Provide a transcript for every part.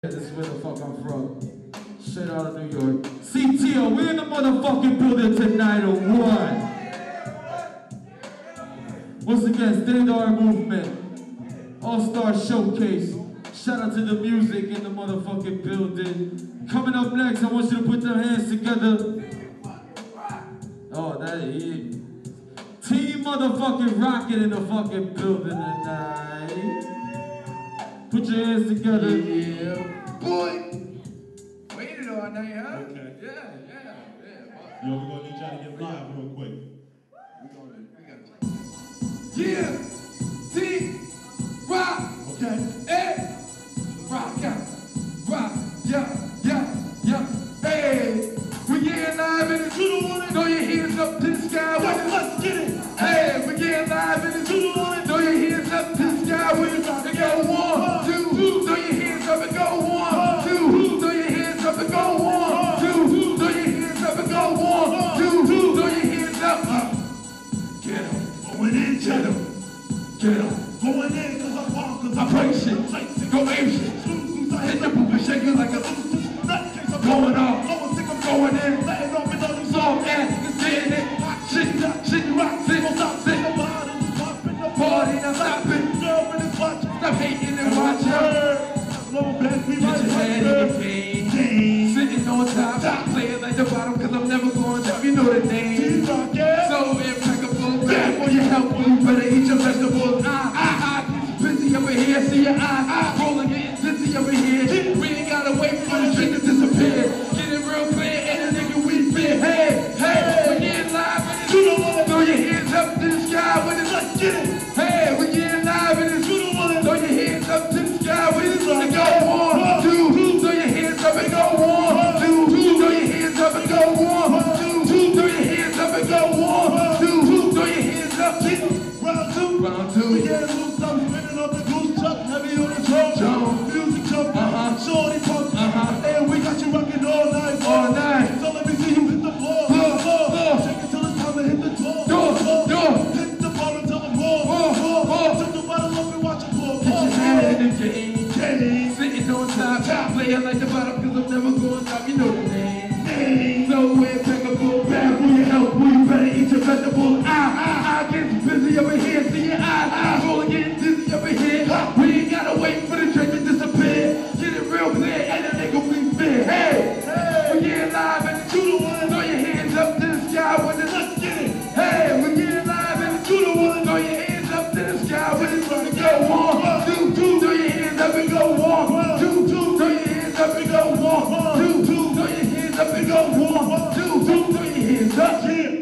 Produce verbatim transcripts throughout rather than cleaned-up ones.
This is where the fuck I'm from. Straight out of New York. C T O, we're in the motherfucking building tonight or what? Once again, Stand Art Movement. All-Star Showcase. Shout out to the music in the motherfucking building. Coming up next, I want you to put your hands together. Oh, that is Team motherfucking Rocket in the fucking building tonight. Put your hands together. Yeah, boy. Waited all night, huh? Okay. Yeah, yeah, yeah. Yo, we're gonna need y'all to get live real quick. We gonna, we gotta. Yeah, T, rock. Okay. Hey, rock, yeah, rock, yeah, yeah, yeah. Hey, we getting live in the you don't want it. Throw your hands up to the sky. Yo, let's get it. Hey, we getting live in the you don't want it. Throw your hands up to the sky with it. And go one, two, throw your hands up and go one, two, throw your hands up and go one, two, throw your hands up and go one, two, throw your hands up. Get 'em, going in, get 'em, get 'em, going in, cause I'm wrong, cause I break shit, go ape shit, hit the poop and shake it like a I'm going off, I'm going in, letting off and all these soft ass, it's getting it, hot shit, shit, rock, shit, won't stop, shit, the bottom, the party, now stop it, girl, in this watch, stop hating and watch her. Get your head in the game, sitting on top, top playing like the bottom, cause I'm never going down, you know the name. So impeccable, bad for your health, you better eat your vegetables. Ah, ah, ah, busy over here, see your eye, ah, rolling, getting dizzy over here. We ain't gotta wait for the drink to disappear. Get it real clear, and a nigga we fear. Hey, hey, we getting live in this. You don't wanna throw your hands up to the sky with it, let's get it. Hey, we getting live in this. You don't wanna throw your hands up to the sky with it, and go one, two, throw your hands up and go one, two, throw your hands up and go one, two, throw your hands up and go one, two, throw your hands up. Round two, round two. We get loose, I'm spinning up the goose chuck, heavy on the drum, drum, music jump, uh-huh, shorty pump, uh-huh, and we got you rocking all night, all night. So let me see you hit the floor, floor, floor, shake it till it's time to hit the door, door, door, hit the ball until I'm raw, raw, raw, took the bottle up and watch it pour. Get your head in the game, game, sitting on top, top, playing like the bottom, cause I'm never going top, you know the name, name, nowhere impeccable, bad for your health, you better eat your vegetables. Ah, ah, I get busy over here, see your eyes, eyes rolling, getting dizzy over here. We ain't gotta wait for the drink to disappear. Get it real clear, and a nigga we fear. Hey, hey, we getting live and the two to one. Throw your hands up to the sky with it. Let's get it. Hey, we getting live and the two to one. Throw your hands up to the sky with it. And go one, two, two. Throw your hands up and go one, two, two. Throw your hands up and go one, two, two. Throw your hands up and go one, two, two. Throw your hands up. Yeah.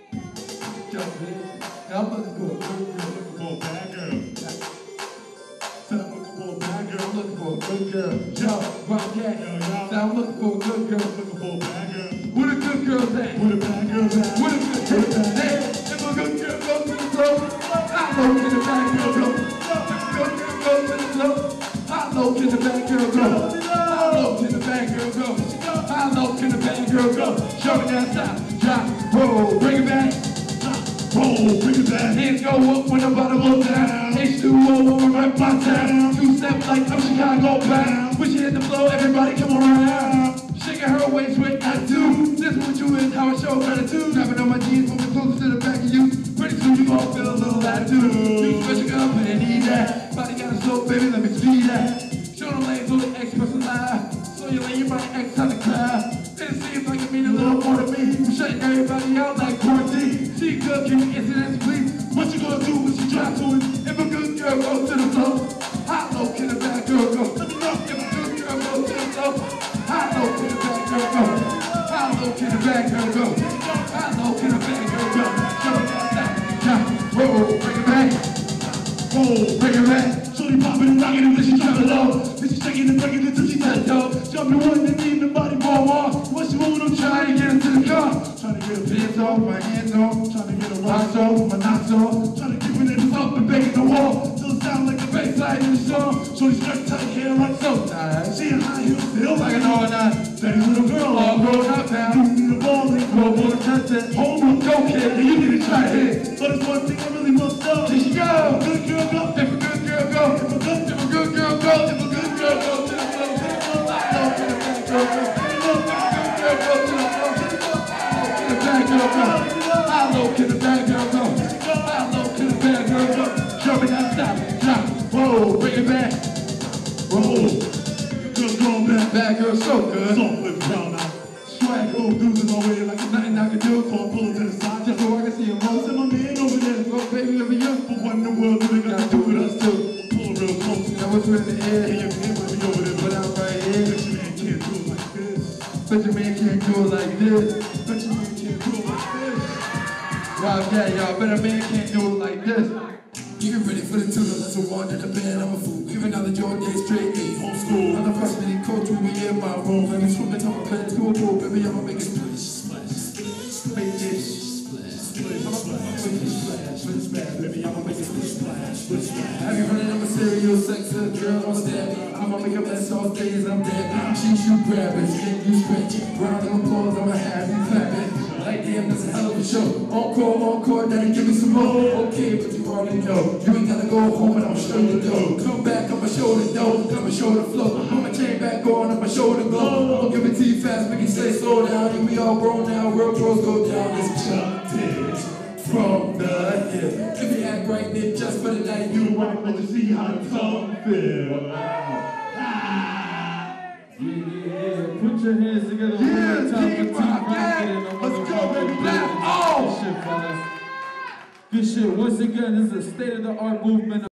I'm looking for a good girl. Looking for a bad girl. Said I'm looking for a bad girl. I'm looking for a good girl. Yo, rock that. Yo, yo. Now I'm looking for a good girl. Looking for a bad girl. Where the good girls at? Where the bad girls at? Where the good girls at? If a good girl goes to the floor, how low can the bad girl go? If a good girl goes to the floor, how low can the bad girl go? How low can the bad girl go? How low can the bad girl go? Show me that side, drop, roll, bring it back. Roll, bring it back. Hands go up when the bottom goes down. H two O over right by town. Two step like I'm Chicago bound. When she hit the floor, everybody come around. Shaking her waist with attitude. This is what you is, how I show gratitude. Grabbing on my jeans, moving closer to the back of you. Pretty soon you gon' feel a little attitude. You special girl, but they need that. Body got a slow, baby, let me speed that. Show them lanes on the X person live. So you lay your body X on the crowd. It seems like it mean a little more to me. I'm shutting everybody out like quarantine. She good, give me incidents, please. What you gonna do when she drop to it? If a good girl goes to the floor, how low can a bad girl go? Let me know. If a good girl goes to the floor, how low can a bad girl go? How low can a bad girl go? How low can a bad girl go? Show me that side, drop, roll, bring it back. Roll, bring it back. Shorty popping and rocking it when she drop it low. Then she shaking and breaking it till she touch toe. Jumping one and leaving the body ball off. What she want, I'm trying to get into the car. Trying to get her pants off, my hands off. Trying to get her rocks off, my knots off. Trying to keep it up and banging the wall. Till it sound like a bass line in the song. Shorty skirt tight hair like so tight. She in high heels, feel like an all night. Daddy's little girl, all grown up now. You need a ball, and go for the touch. Hold on, go kid, and you need to try it. But it's one thing I really must know. Here she go. If a good girl go, if a good girl go, if a good, if a good girl go, if a good girl go to the floor. Bad girl so good. Soft lips brown out. Swag old dudes in my way like Nothing I can do. call pull to the side. Just so I can see him I'll send my man over there. Go baby over you. But what in the world do they got to do with us too? Pull real close. Now what's in the air? Hey, your man with me over there. But I'm right here. Bet your man can't do it like this. Bet your man can't do it like this. Bet your man can't do it like this. Rob that, y'all. Bet a man can't do it like this. Getting ready for the tutor, let's rewind in the band, I'm a fool. Giving out the Jordan day straight A, homeschool. I'm the freshman coach, we be in my room. Let me swim into my bed, to a pool, baby, I'ma make it splish, splash, make it splash, splish, splash, splish, splash, splish, splash, baby, I'ma make it splish, splash, splish, splash. Have you running up a serial sex a drill on step? I'ma make a mess all days, I'm dead. She shoot grab it, skin you stretch. Round of applause, I'ma have you clapping. Like damn, that's a hell of a show. Encore, encore, daddy, give me some more. Okay, but you already know. You ain't gotta go home and I'll show you the dough. Come back, I'ma show the dough. I'ma show the flow. I'ma chain back on, I'ma show the glow. I'ma give it to you fast, make it stay slow down. And we all grown now, real pros go down. It's Chuck Diggs from the hip. If you act right, then just for the night, you You want to see how the tongue feel. Yeah, yeah, yeah. Put your hands together one Yeah, more time for Team Team Rock, Rock. yeah. Let's go, baby. Blast Good off. shit, fellas. Good shit. Once again, this is a state-of-the-art movement.